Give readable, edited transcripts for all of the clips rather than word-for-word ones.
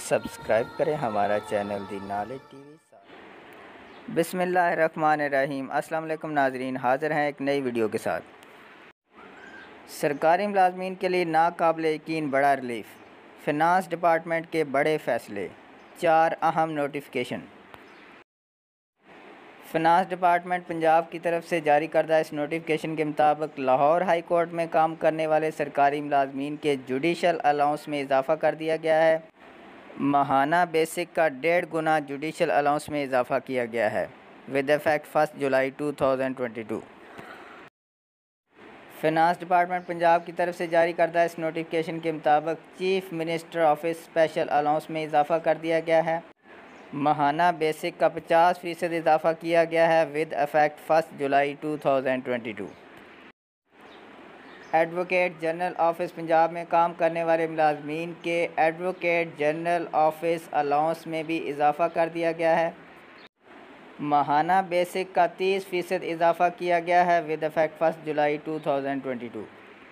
Subscribe करें हमारा channel दी knowledge TV. बिस्मिल्लाहिर्रहमानिर्रहीम। अस्सलाम वालेकुम नाजरीन, हाज़िर हैं एक नई वीडियो के साथ। सरकारी मुलाजमीन के लिए नाकाबिल यकीन बड़ा रिलीफ, फिनांस डिपार्टमेंट के बड़े फ़ैसले, 4 अहम नोटिफिकेशन। फिनांस डिपार्टमेंट पंजाब की तरफ से जारी करदा इस नोटिफिकेशन के मुताबिक लाहौर हाई कोर्ट में काम करने वाले सरकारी मुलाजमीन के जुडिशल अलाउंस में इजाफ़ा कर दिया गया है। माहाना बेसिक का 1.5 गुना जुडिशल अलाउंस में इजाफ़ा किया गया है विद इफेक्ट 1 जुलाई 2022। फिनांस डिपार्टमेंट पंजाब की तरफ से जारी करदा इस नोटिफिकेशन के मुताबिक chief minister office special allowance में इजाफ़ा कर दिया गया है। माहाना बेसिक का 50% इजाफ़ा किया गया है विद इफेक्ट 1 जुलाई 2022। एडवोकेट जनरल ऑफिस पंजाब में काम करने वाले मुलाजमीन के एडवोकेट जनरल ऑफिस अलाउंस में भी इजाफ़ा कर दिया गया है। माहाना बेसिक का 30% इजाफ़ा किया गया है विद इफेक्ट 1 जुलाई 2022।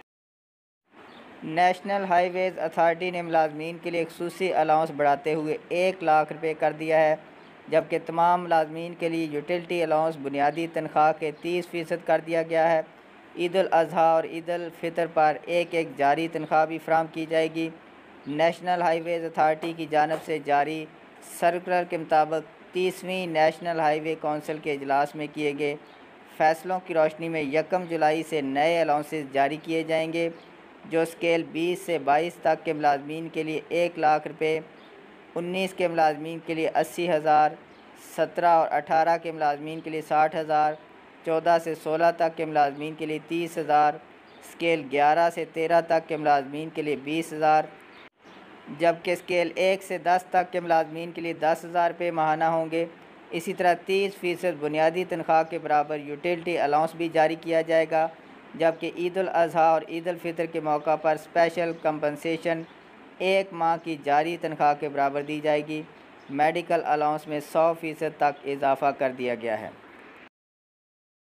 नेशनल हाईवेज़ अथॉरिटी ने मुलाजमीन के लिए खुसूसी अलाउंस बढ़ाते हुए 1 लाख रुपये कर दिया है, जबकि तमाम मुलाजमीन के लिए यूटिलिटी अलाउंस बुनियादी तनख्वाह के 30% कर दिया गया है। ईद उल अज़हा और ईद उल फितर पर एक जारी तनख्वाह भी फराहम की जाएगी। नेशनल हाईवेज़ अथॉरिटी की जानिब से जारी सर्कुलर के मुताबिक 30वीं नेशनल हाईवे काउंसिल के इजलास में किए गए फ़ैसलों की रोशनी में 1 जुलाई से नए अलाउंसेस जारी किए जाएंगे, जो स्केल 20 से 22 तक के मुलाजमीन के लिए 1 लाख रुपये, 19 के मुलाजमीन के लिए 80,000, 17 और 18 के मुलाजमीन के लिए 60,000, 14 से 16 तक के मुलाजमीन के लिए 30,000, स्केल 11 से 13 तक के मुलाजमीन के लिए 20,000, जबकि स्केल 1 से 10 तक के मुलाजमीन के लिए 10,000 रुपये माहाना होंगे। इसी तरह 30% बुनियादी तनख्वाह के बराबर यूटिलिटी अलाउंस भी जारी किया जाएगा, जबकि ईद उल अज़हा और ईद उल फितर के मौका पर स्पेशल कंपनसेशन 1 माह की जारी तनख्वाह के बराबर दी जाएगी। मेडिकल अलाउंस में 100% तक इजाफ़ा कर दिया गया है।